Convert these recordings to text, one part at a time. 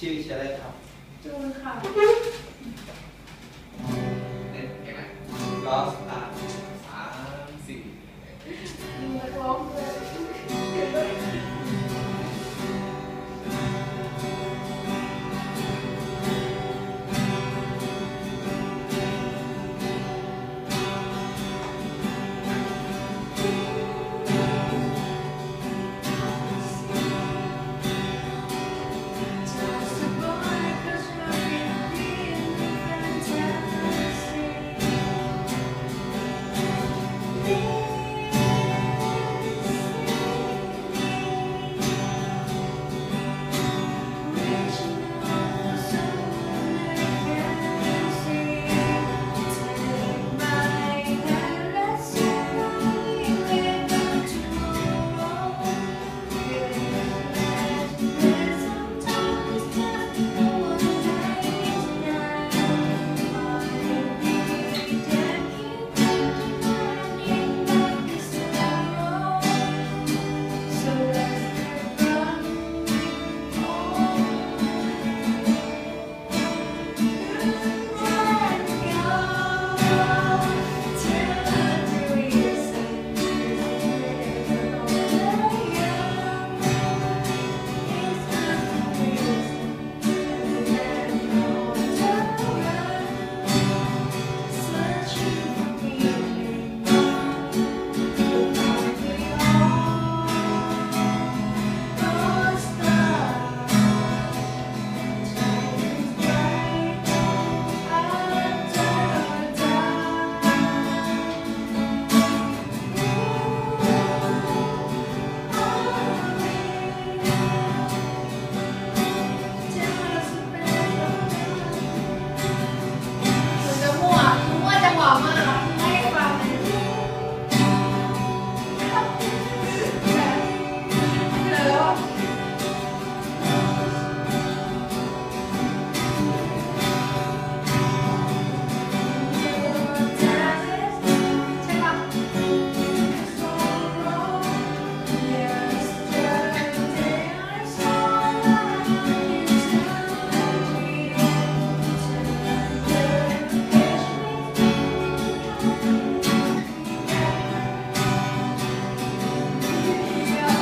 ชื่ออะไรครับจูนค่ะเห็นไหมรอสตาร์3 4 มีนักร้องเลย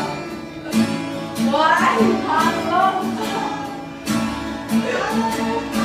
ว้ายทางลง